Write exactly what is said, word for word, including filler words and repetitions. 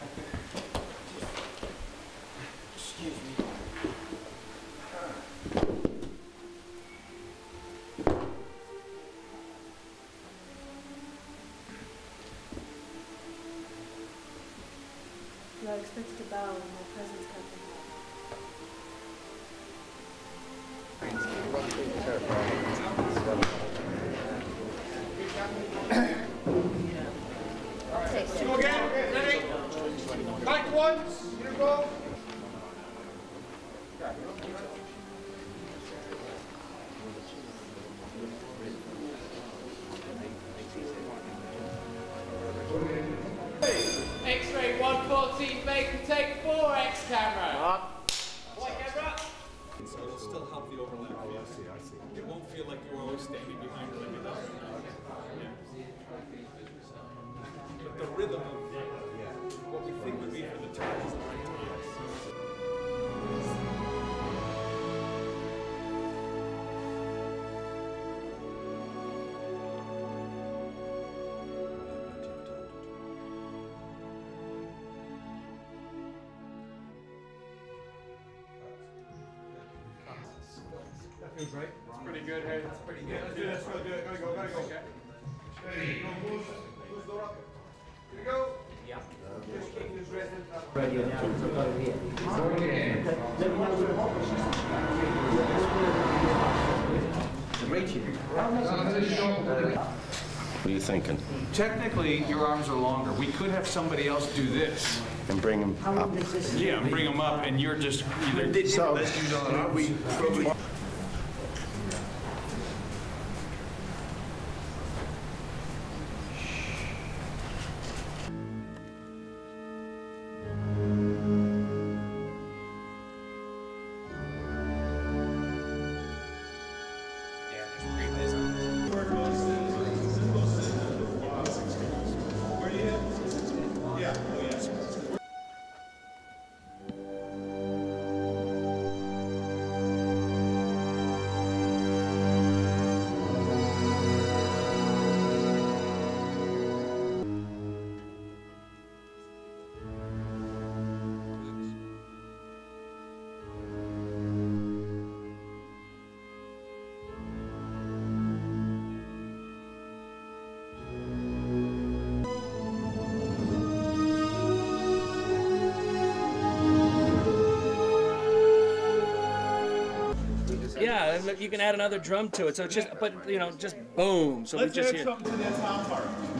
Excuse me. You are expected to bow in my presence, Captain. Okay, so go again. Ready? Back once. Here we go. X-ray one fourteen, Baker, take four, X camera. Up. White camera. So it'll still help the overlap. Oh, I see, I see. It won't feel like you're always standing behind it like it does. Yeah. But the rhythm of what we think would be for the turn is the right time. That feels right. It's pretty good, hey. It's pretty good. Let's do this. Gotta do it. Gotta go. Gotta go. Okay. Ready? Go. Push. Push door up. Here we go. Yeah. Just keep this resident up. Radio now, so go here. What are you thinking? Technically, your arms are longer. We could have somebody else do this. And bring him up. Yeah, and bring them up, and you're just either. So, we probably. Yeah, you can add another drum to it. So it's just, but you know, just boom. So Let's we just add hear. something to that top part.